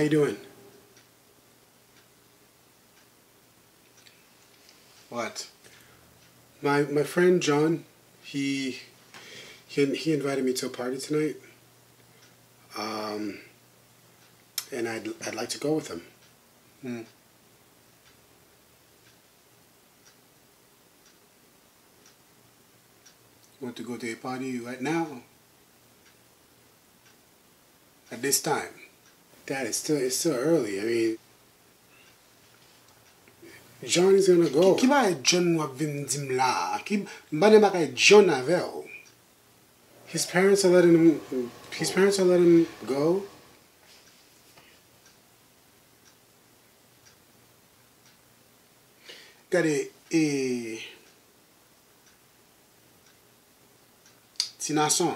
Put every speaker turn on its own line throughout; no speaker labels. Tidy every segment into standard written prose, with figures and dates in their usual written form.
you doing? What? My friend John, he invited me to a party tonight. And I'd like to go with him. Want to go to a party right now? At this time? Dad, it's still early. I mean, John is gonna go. Qui va John wap vin dim la? Qui mbane makay John avel? His parents are letting him go. Gade ti nason.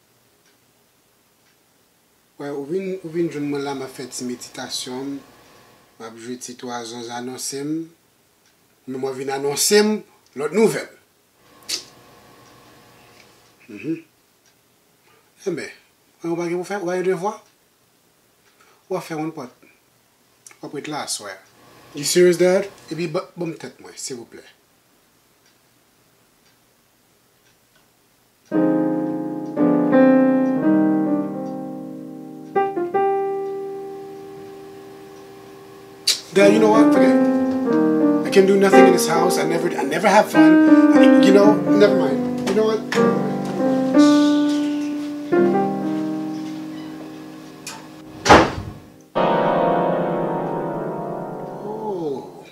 Ouais, ou vin joun mwen la ma fait ti méditation. M'a joué ti 3 ans annoncem. Mais moi vin annoncem l'autre nouvelle. Eh ben, on va faire, on va devoir. On va faire une pote. On va être là, soir. You serious, Dad? Et puis, bon tête, moi, s'il vous plaît. Dad, you know what? Forget it. I can do nothing in this house. I never have fun. You know, never mind. You know what? Oh.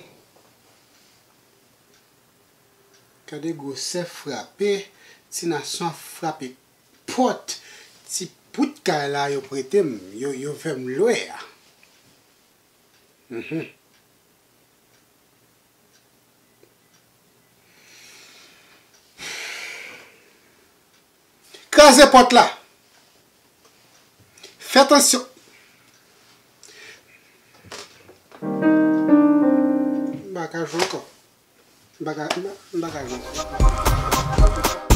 Kade go se frappé, ti nason frappé pot, ti pout ka la yo pretem, yo fem loe. Crasez porte là. Fais attention. Bagage encore. Bagage.